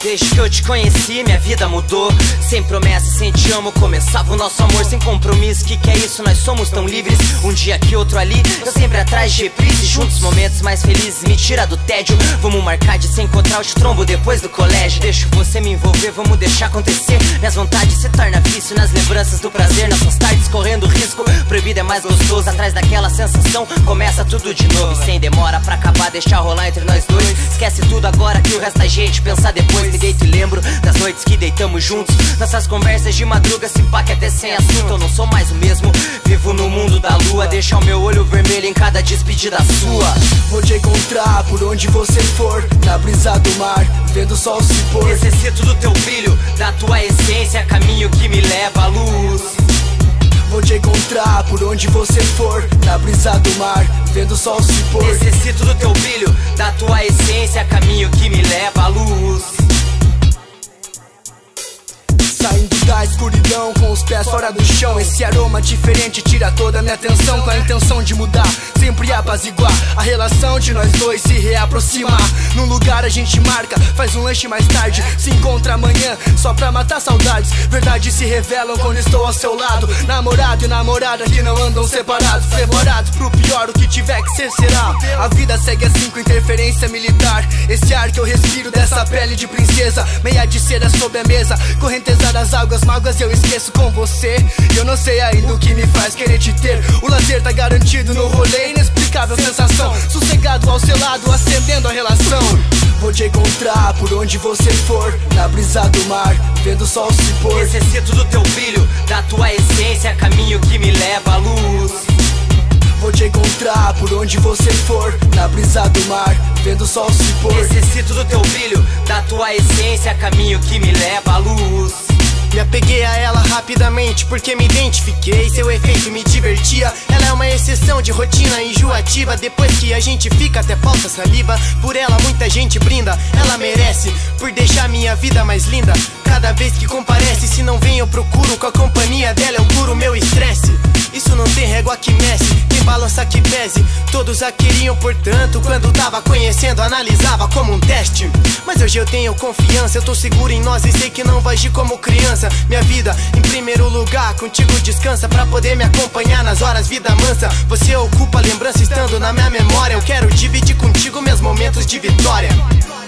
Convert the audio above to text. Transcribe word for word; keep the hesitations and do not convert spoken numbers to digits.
Desde que eu te conheci, minha vida mudou. Sem promessa, sem te amo, começava o nosso amor. Sem compromisso, que que é isso? Nós somos tão livres. Um dia aqui, outro ali, eu sempre atrás de reprise. Juntos momentos mais felizes, me tira do tédio. Vamos marcar de se encontrar, eu te trombo depois do colégio. Deixo você me envolver, vamos deixar acontecer. Minhas vontades se tornam vício nas lembranças do prazer. Nossas tardes correndo risco, proibido é mais gostoso. Atrás daquela sensação, começa tudo de novo. E sem demora pra acabar, deixar rolar entre nós dois. Esquece tudo agora que o resto da gente pensar depois. Me deito e lembro das noites que deitamos juntos. Nossas conversas de madruga, se pá que até sem assunto. Eu não sou mais o mesmo, vivo no mundo da lua. Deixa o meu olho vermelho em cada despedida sua. Vou te encontrar por onde você for, na brisa do mar, vendo o sol se pôr. Necessito do teu brilho, da tua essência, caminho que me leva à luz. Vou te encontrar por onde você for, na brisa do mar, vendo o sol se pôr. Necessito do teu brilho, da tua essência, caminho que me leva à luz. Saindo da escuridão com os pés fora do chão. Esse aroma diferente tira toda a minha atenção. Com a intenção de mudar, sempre apaziguar a relação de nós dois se reaproximar. Num lugar a gente marca, faz um lanche mais tarde, se encontra amanhã, só pra matar saudades. Verdades se revelam quando estou ao seu lado. Namorado e namorada que não andam separados, preparados pro pior, o que tiver que ser será. A vida segue assim com interferência militar. Esse ar que eu respiro dessa pele de princesa, meia de seda sobre a mesa, correnteza das águas, mágoas eu esqueço com você. Eu não sei ainda o que me faz querer te ter. O lazer tá garantido no rolê, inexplicável sensação. Sossegado ao seu lado, acendendo a relação. Vou te encontrar por onde você for, na brisa do mar, vendo o sol se pôr. Necessito do teu brilho, da tua essência, caminho que me leva à luz. Vou te encontrar por onde você for, na brisa do mar, vendo o sol se pôr. Necessito do teu brilho, da tua essência, caminho que me leva à luz. Me apeguei a ela rapidamente porque me identifiquei. Seu efeito me divertia. Ela é uma exceção de rotina enjoativa. Depois que a gente fica até falta saliva. Por ela muita gente brinda. Ela merece, por deixar minha vida mais linda. Cada vez que comparece, se não vem eu procuro. Com a companhia dela eu curo meu estresse. Isso não tem régua que mexe, tem balança que pese. Todos a queriam, portanto, quando tava conhecendo, analisava como um teste. Mas hoje eu tenho confiança, eu tô seguro em nós e sei que não vai agir como criança. Minha vida em primeiro lugar, contigo descansa pra poder me acompanhar nas horas vida mansa. Você ocupa a lembrança estando na minha memória. Eu quero dividir contigo meus momentos de vitória.